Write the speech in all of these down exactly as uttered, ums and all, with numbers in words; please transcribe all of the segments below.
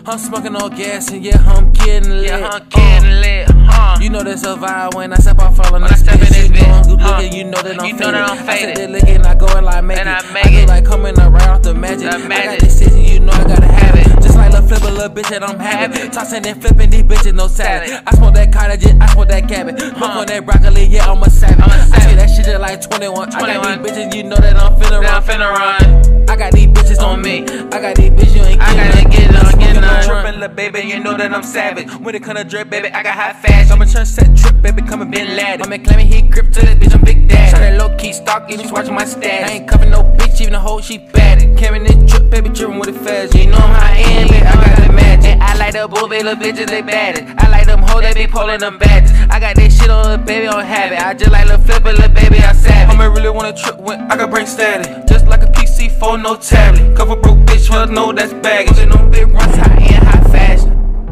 I'm smoking on gas and yeah, I'm getting lit. Yeah, I'm getting uh, lit. Uh. You know that's a vibe when I step off on this bitch. You know I'm good looking, you know that I'm you faded. Know that I'm I faded. said that licking, I go and like make and it. I, make I feel it. like coming around off the magic. The magic. I got this shit and you know I gotta have it. Just like Lil Flip a little bitch that I'm having. Tossing and flipping these bitches, no salad. I smoke that cottage, I smoke that cabbage. Hook huh. on that broccoli, yeah, I'm a savage. I'm a savage. I say that shit just like twenty-one. twenty-one. I got these bitches, you know that I'm finna run. I'm finna run. I got these bitches on me. I got these bitches, you ain't I getting gotta get it on, get it on. Trippin', lil' baby, you know that I'm savage. When it come to drip, baby, I got high fashion. I'm a sunset trip, baby, coming Bin Laden. I'm claiming he grip to this bitch, I'm Big Daddy. Try that low key stock, even watching my stats. I ain't cuffin' no bitch, even the hoe she bad. Carrying this trip, baby, trippin' with it fast. You know I'm high end lit, I got the magic. I like the boo, little bitches, they bad. I like them hoes, they be pulling them badges. I got this shit on, little baby, on habit. I just like Lil Flip, little baby, I'm savage. I'ma really wanna trip when I can bring static. Just like a P C four, no tablet. Cover broke bitch, well, no, that's baggage. Putting on big runs, high end, high fashion.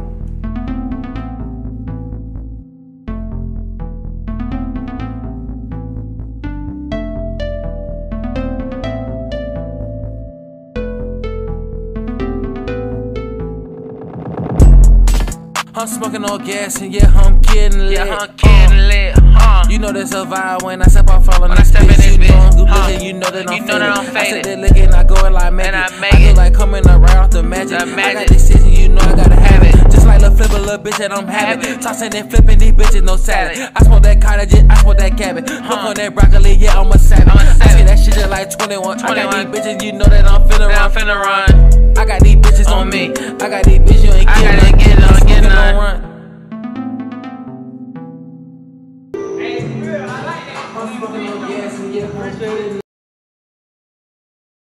I'm smoking on gas and yeah, I'm getting lit. Yeah, I'm getting uh, lit. Uh. You know that's a vibe when I step off on this bitch. You know I'm good looking, you know that I'm you know that I'm faded. I said that licking, I go and like make and it. I, make I feel it. like coming around off the magic. The magic. I got this shit and you know I gotta have it. Just like Lil Flip a little bitch that I'm having. Tossing and flipping these bitches, no salad. I smoke that cottage, I smoke that cabbage. Hook huh. on that broccoli, yeah, I'm a savage. I'm a savage. I say that shit just like twenty-one. twenty-one. I got these bitches, you know that I'm finna run. I'm finna run. I got these bitches on me. I got these bitches, you ain't I getting gotta get it on, get it on. Run. Hey, it's real, I like that. I'm smoking on gas and yeah, I'm